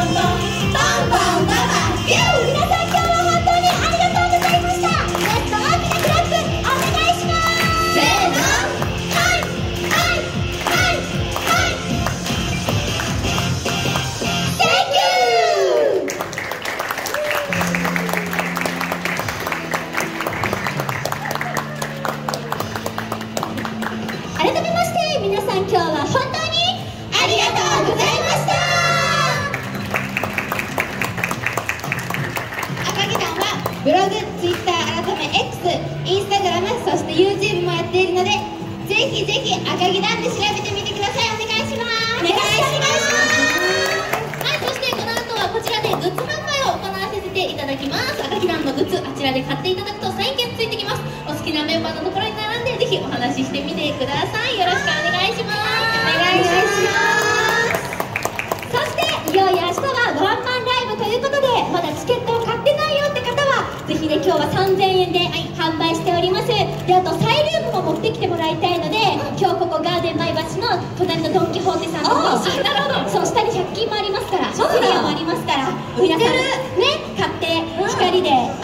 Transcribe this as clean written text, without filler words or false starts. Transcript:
ンボンババビュー。皆さん今日は本当にありがとうございました。ラスト大きなクラップお願いします。せーの、はいはいはいはい。Thank you。改めまして皆さん今日は本当にありがとうございました。赤木団はブログ、Twitter、改め X、Instagram、そして YouTube もやっているので、ぜひぜひ赤木団で調べてみてください。お願いします。お願いします。はい、そしてこの後はこちらでグッズ販売を行わせていただきます。赤木団のグッズ、あちらで買っていただくとサイン券付ついてきます。お好きなメンバーのところに並んでぜひお話ししてみてください。よろしくお願いします。お願いします。そしていよいよ明日はワンマンライブということで、まだチケットを買ってないよって方はぜひね、今日は3000円で販売しております。で、あとサイリウムも持ってきてもらいたいので、今日ここガーデン前橋の隣のドン・キホーテさんともいいし、なるほど、そう、下に100均もありますから、ショフリアもありますから、皆さんね、買って光で